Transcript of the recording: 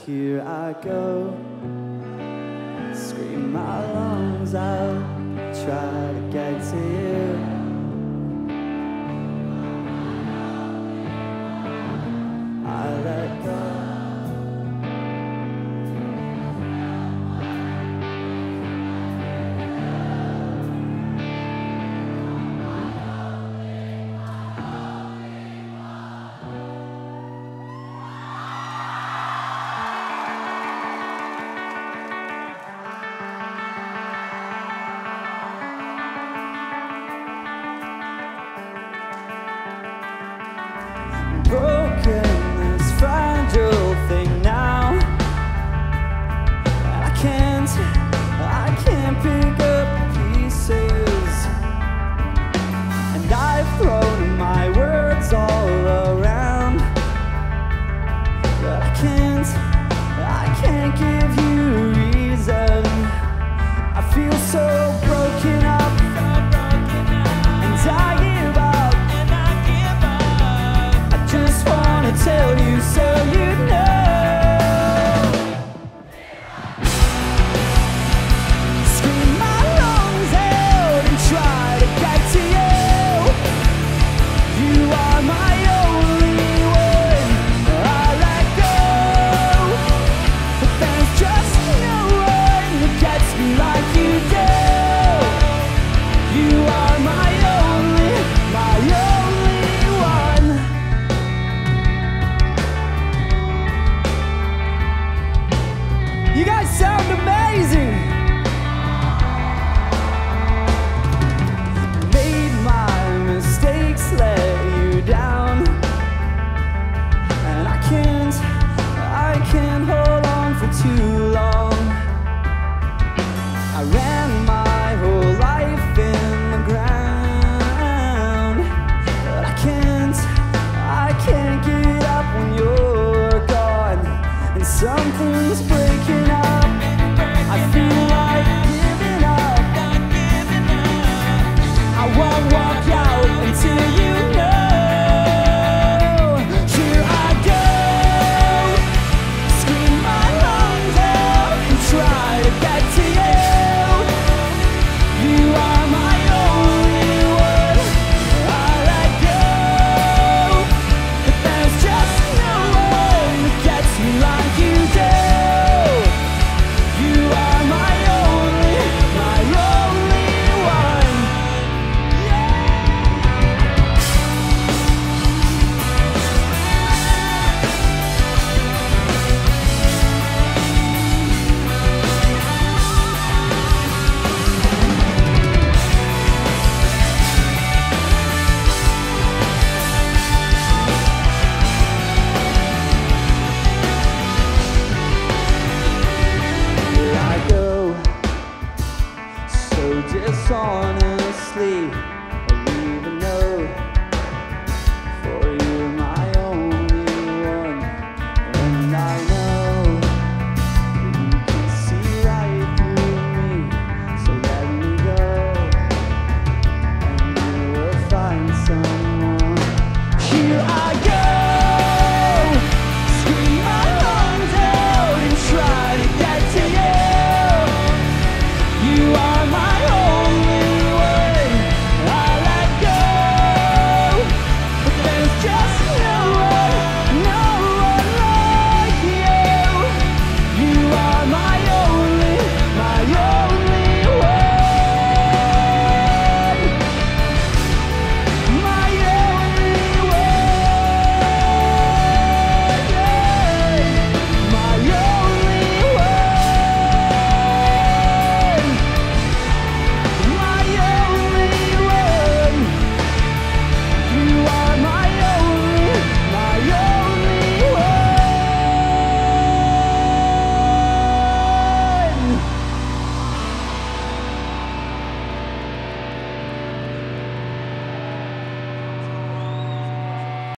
Here I go, scream my lungs out, try to get to you. I let go. Broken, this fragile thing now, and I can't pick up the pieces, and I've thrown my words all around, but I can't give you reason. I feel so broken up, and I give up. Just wanna tell you so you know. Scream my lungs out and try to get to you. You are my only one. I let go, but there's just no one that gets me like you do. You are my only one. You guys sound amazing! Made my mistakes, let you down, and I can't hold on for too long. I ran my whole life in the ground, but I can't get up when you're gone, and something's breaking.